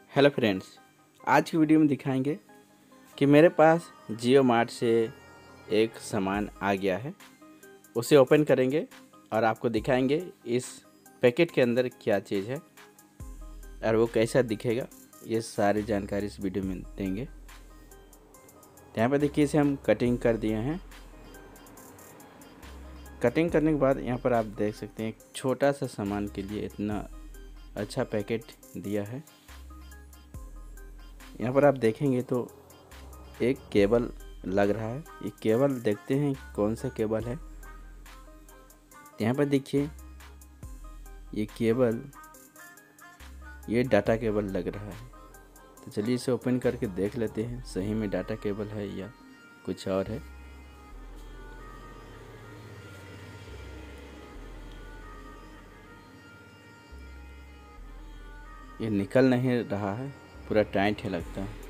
Hello friends, आज की video में दिखाएंगे कि मेरे पास जियो मार्ट से एक सामान आ गया है। उसे ओपन करेंगे और आपको दिखाएंगे इस पैकेट के अंदर क्या चीज़ है और वो कैसा दिखेगा। ये सारी जानकारी इस वीडियो में देंगे। यहाँ पर देखिए, इसे हम कटिंग कर दिए हैं। कटिंग करने के बाद यहाँ पर आप देख सकते हैं एक छोटा सा सामान के लिए इतना अच्छा पैकेट दिया है। यहाँ पर आप देखेंगे तो एक केबल लग रहा है। ये केबल देखते हैं कौन सा केबल है। यहाँ पर देखिए ये केबल, ये डाटा केबल लग रहा है। तो चलिए इसे ओपन करके देख लेते हैं सही में डाटा केबल है या कुछ और है। ये निकल नहीं रहा है, पूरा टाइट है लगता है।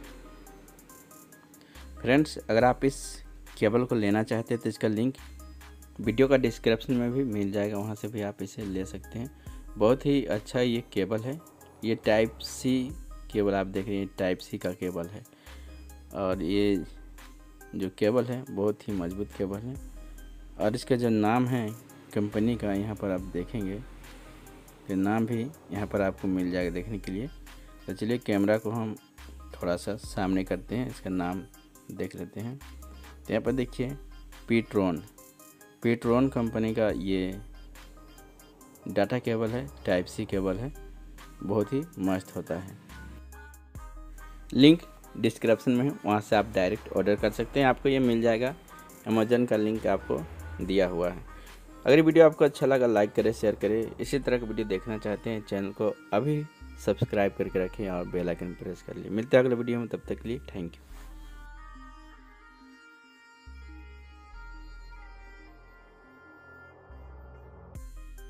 फ्रेंड्स, अगर आप इस केबल को लेना चाहते हैं तो इसका लिंक वीडियो का डिस्क्रिप्शन में भी मिल जाएगा, वहाँ से भी आप इसे ले सकते हैं। बहुत ही अच्छा ये केबल है। ये टाइप सी केबल आप देख रहे हैं, टाइप सी का केबल है। और ये जो केबल है बहुत ही मजबूत केबल है। और इसका जो नाम है कंपनी का, यहाँ पर आप देखेंगे तो नाम भी यहाँ पर आपको मिल जाएगा देखने के लिए। तो चलिए कैमरा को हम थोड़ा सा सामने करते हैं, इसका नाम देख लेते हैं। तो यहाँ पर देखिए पीट्रोन कंपनी का ये डाटा केबल है, टाइप सी केबल है। बहुत ही मस्त होता है। लिंक डिस्क्रिप्शन में है, वहाँ से आप डायरेक्ट ऑर्डर कर सकते हैं। आपको ये मिल जाएगा, अमेज़न का लिंक आपको दिया हुआ है। अगर वीडियो आपको अच्छा लगा लाइक करें, शेयर करें। इसी तरह का वीडियो देखना चाहते हैं चैनल को अभी सब्सक्राइब करके रखें और बेल आइकन प्रेस कर लिए। मिलते हैं अगले वीडियो में, तब तक के लिए थैंक यू।